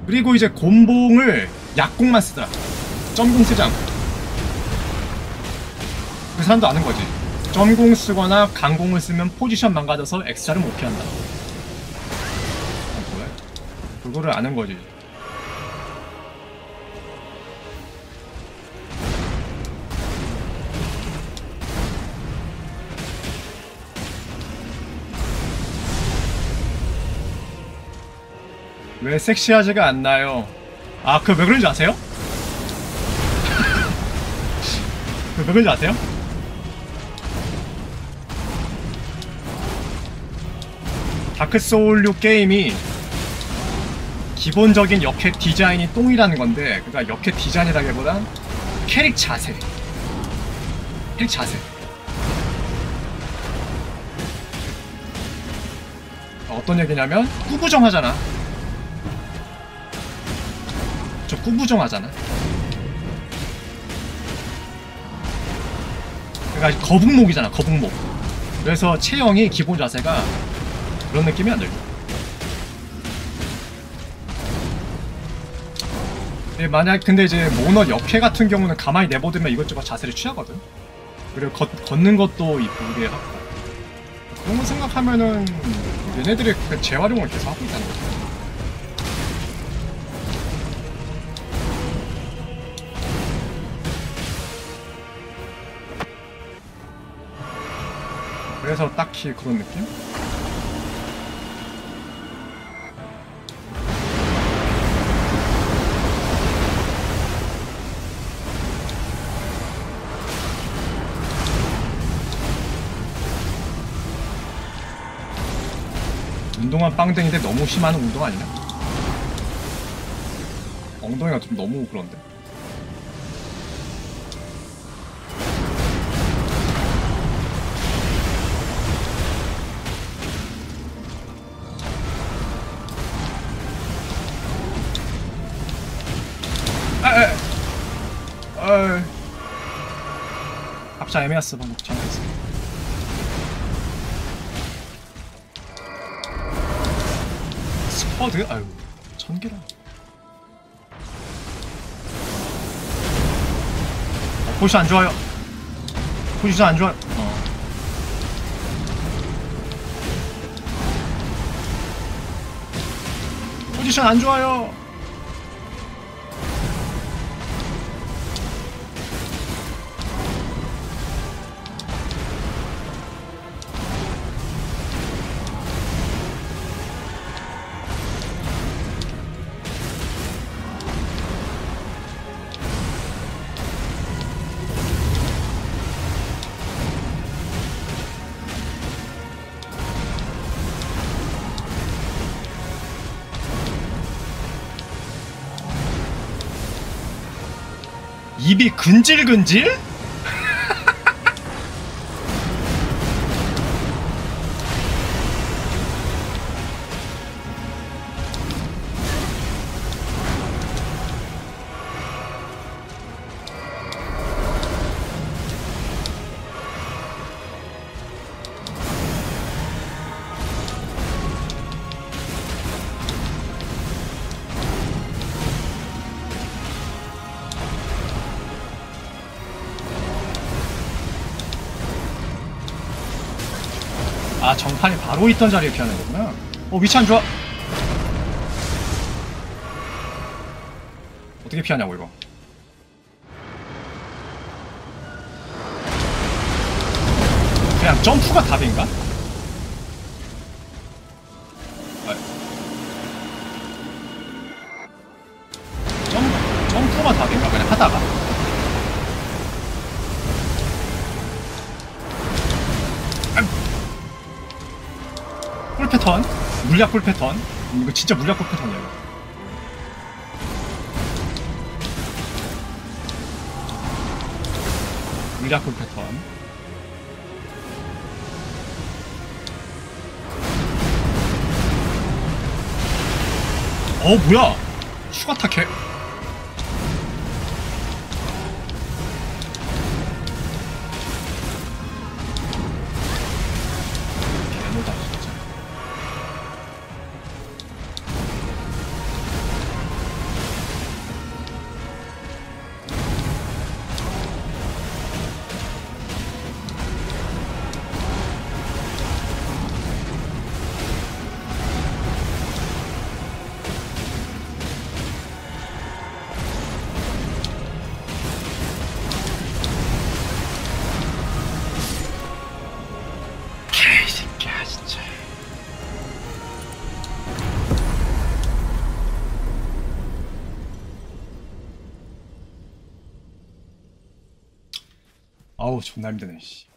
그리고 이제 곤봉을 약공만 쓰더라. 점공 쓰지 않고. 그 사람도 아는 거지. 점공 쓰거나 강공을 쓰면 포지션 망가져서 엑스차를 못 피한다. 뭐야? 그거를 아는 거지. 왜 섹시하지가 않나요? 아, 그 왜 그런지 아세요? 그 왜 그런지 아세요? 다크소울 6 게임이 기본적인 역캐 디자인이 똥이라는 건데, 그러니까 역캐 디자인이라기보단 캐릭 자세. 캐릭 자세. 어떤 얘기냐면 꾸부정 하잖아. 저 꾸부정 하잖아. 그러니까 거북목이잖아, 거북목. 그래서 체형이 기본 자세가 그런 느낌이 안 들고. 근데 이제 모너 역캐 같은 경우는 가만히 내버두면 이것저것 자세를 취하거든. 그리고 걷는 것도 이쁘게 하고. 그런 거 생각하면은 얘네들이 그 재활용을 계속 하고 있다는 거죠. 그래서 딱히 그런 느낌? 운동한 빵댕인데 너무 심한 운동 아니냐? 엉덩이가 좀 너무 그런데? 합차 애매했어 방금 전화했어. 스쿼드? 아유 1000개라. 포지션 안 좋아요. 포지션 안 좋아요. 포지션 안 좋아요. 입이 근질근질? 아, 정판이 바로 있던 자리에 피하는 거구나. 위치 안 좋아. 어떻게 피하냐고 이거. 그냥 점프가 답인가? 점프가 답인가? 그냥 하다가. 꿀 패턴? 물약 꿀 패턴? 이거 진짜 물약 꿀 패턴이야 이거. 물약 꿀 패턴. 뭐야? 추가 타켓. 개노다 진짜. 아우 존나 힘드네 씨.